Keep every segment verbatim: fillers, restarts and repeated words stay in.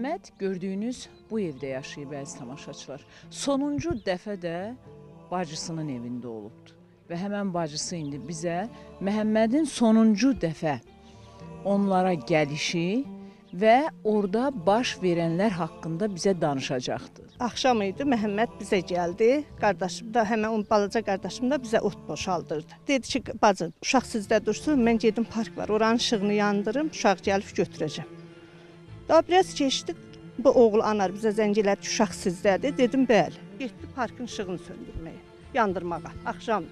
Məhəmməd gördüyünüz bu evdə yaşayıb əziz tamaşaçılar. Sonuncu dəfə də bacısının evində olubdu. Və həmən bacısı indi bizə Məhəmmədin sonuncu dəfə onlara gəlişi və orada baş verənlər haqqında bizə danışacaqdı. Axşam idi, Məhəmməd bizə gəldi. Qardaşım da, həmən onun balaca qardaşım da bizə ot boşaldırdı. Dedi ki, bacı, uşaq sizdə dursun, mən gedim park var, oranın işığını yandırım, uşaq gəlib götürəcəm. Daha biraz keçdi, bu oğul anar bizə zəng elədi ki, uşaq sizdədir. Dedim, bəli. Getdi parkın işığını söndürməyə, yandırmağa, axşam.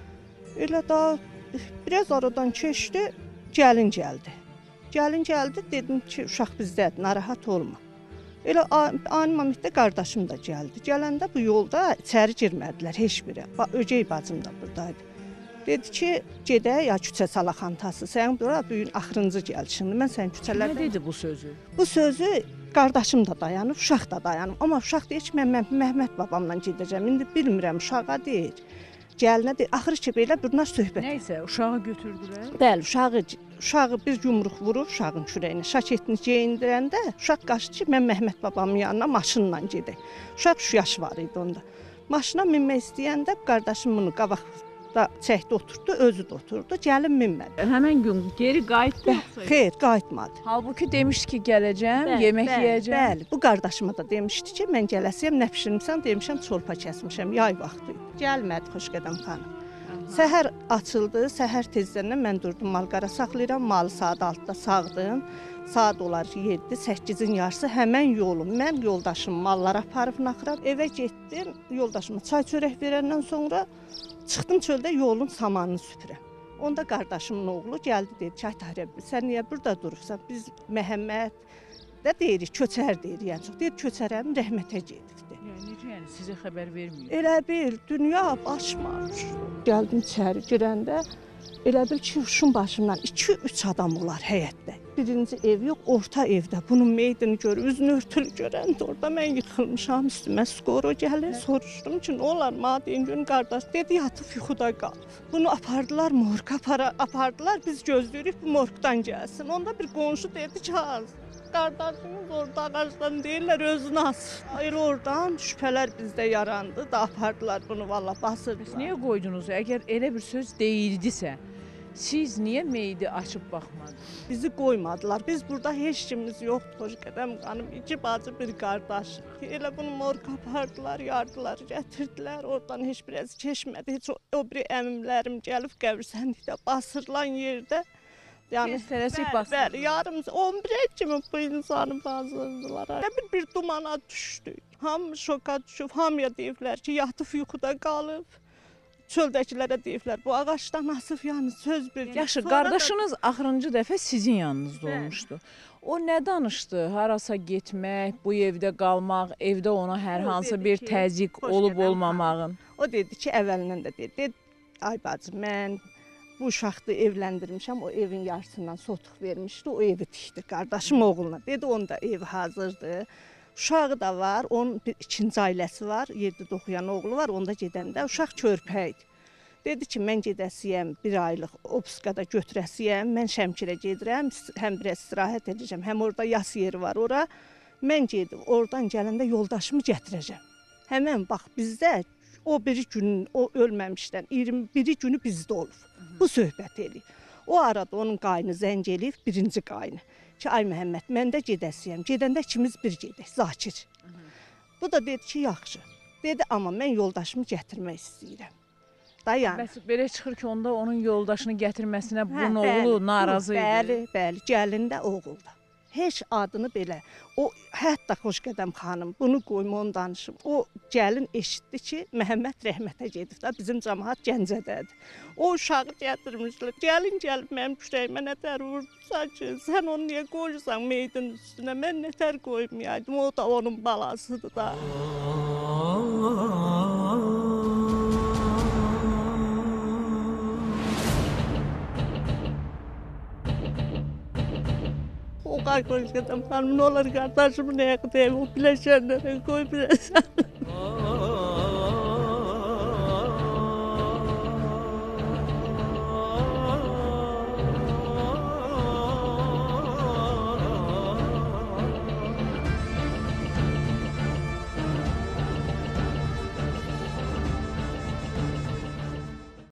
Elə daha biraz aradan keçdi, gəlin gəldi. Gəlin gəldi, dedim ki, uşaq bizdədir, narahat olma. Elə ani momentdə qardaşım da gəldi. Gələndə bu yolda içəri girmədilər heç biri. Ögey bacım da buradaydı. Dedi ki, gedək ya küçə salaxantası, sən bura bu gün axırıncı gəlişindir. Mən sən küçələrdən... Nə dedi bu sözü? Bu sözü qardaşım da dayanıb, uşaq da dayanıb. Amma uşaq deyir ki, mən Məhəmməd babamla gedəcəm. İndi bilmirəm, uşağa deyir. Gəlinə deyir, axır ki, belə bunlar söhbət. Nəysə, uşağı götürdülər. Bəli, uşağı, uşağı bir yumruq vurub uşağın kürəyinə, şaketini geyindirəndə uşaq qaçdı ki, mən Məhəmməd babamın yanına maşınla gedək. Uşaq üç yaş var idi onda. Maşına minmək istəyəndə qardaşım bunu qabaqda çəkdi, oturdu, özü də oturdu, gəlin minmədi. Həmən gün geri qayıtdı yoxsa? Xeyr, qayıtmadı. Halbuki demişdi ki, gələcəm, bəli, yemək bəli, yeyəcəm. Bəli, bu qardaşıma da demişdi ki, mən gələsiyəm, nə pişirmişəm, demişəm, çolpa kəsmişəm, yay vaxtı idi. Gəlmədi Xoşqədəm xanım. Səhər açıldı, səhər tezdən mən durdum, malqara saxlayıram, malı saat altıda sağdım. Saat olar yeddi, səkkizin yarısı həmən yolum. Mən yoldaşım malları aparıb naxıram. Evə getdim, yoldaşıma çay çörək verəndən sonra çıxdım çöldə yolun samanını süpürəm. Onda qardaşımın oğlu gəldi, dedi ki, ay Tahirə, sən niyə burada durursan? Biz Məhəmməd də deyirik, köçər deyirik, yəni çox. Deyir, köçərəm, rəhmətə gedibdi. Yəni, necə yəni, sizə xəbər verməyib? Elə bil, dünya başmamış. Gəldim içəri girəndə, elə bil ki, uşun başından iki üç adam olar həyətdə. Birinci ev yox, orta evdə. Bunun meydini görür, üzünü örtülü görəndə orada mən yıxılmışam, üstümə skoro gəlir. Soruşdum ki, nə olar, madin gün qardaş dedi, yatıb yuxuda qal. Bunu apardılar, morqa apardılar, biz gözləyirik, bu morqdan gəlsin. Onda bir qonşu dedi ki, az. Qardaşımız orada ağacdan deyirlər, özünü asır. Hayır, oradan şübhələr bizdə yarandı da apardılar bunu, valla basırdılar. Siz niyə qoydunuz? Əgər elə bir söz deyildisə, siz niyə meyidi açıb baxmadınız? Bizi qoymadılar. Biz burada heç kimimiz yoxdur, Xoşqədəm xanım. İki bacı, bir qardaş. Elə bunu morqa apardılar, yardılar, gətirdilər. Oradan heç bir əzi keçmədi. Heç o, o bir əmimlərim gəlib qəbirstənlikdə basırılan yerdə. Yəni, tələsik bəli, basırdılar. bəli, yarım on birə kimi bu insanı basırdılar. Bir, bir dumana düşdük. Hamı şoka düşüb, hamıya deyiblər ki, yatıb yuxuda qalıb. Çöldəkilərə deyiblər, bu ağacdan asıb, yəni söz bir. Yaxşı, qardaşınız axırıncı dəfə sizin yanınızda olmuşdu. O nə danışdı? Harasa getmək, bu evdə qalmaq, evdə ona hər hansı bir təzyiq olub olmamağın? O dedi ki, əvvəlindən də dedi, ay bacım, mən bu uşaqda evləndirmişəm, o evin yarısından sotuq vermişdi, o evi tikdi qardaşım oğluna. Dedi, onda evi hazırdır. Uşağı da var, onun bir ikinci ailəsi var, yeddi oxuyan oğlu var, onda gedəndə uşaq körpə idi. Dedi ki, mən gedəsiyəm, bir aylıq Obskada götürəsiyəm, mən Şəmkirə gedirəm, həm biraz istirahət edəcəm, həm orada yas yeri var ora. Mən gedib, oradan gələndə yoldaşımı gətirəcəm. Həmən, bax, bizdə o biri gün, o ölməmişdən iyirmi biri günü bizdə olub. Bu söhbət eləyib. O arada onun qayını zəng eləyib, birinci qayını. Ki, ay Məhəmməd, mən də gedəsiyəm. Gedəndə ikimiz bir gedək, Zakir. Bu da dedi ki, yaxşı. Dedi, amma mən yoldaşımı gətirmək istəyirəm. Da yəni. Bəs belə çıxır ki, onda onun yoldaşını gətirməsinə bunun oğlu narazı idi. Bəli, bəli, gəlin də oğul da. Heç adını belə, o hətta Xoşqədəm xanım, bunu qoyma, onu danışım. O gəlin eşitdi ki, Məhəmməd rəhmətə gedib də, bizim cəmaat Gəncədədir. O uşağı gətirmişlər, gəlin gəlib mənim kürəyimə nətər vurdusa ki, sən onu niyə qoyursan meydin üstünə, mən nətər qoymayaydım, o da onun balasıdır da. O Xoşqədəm xanım, nə olar qardaşımı nə yaxı deyəm, o biləşənlərə qoy biləsən.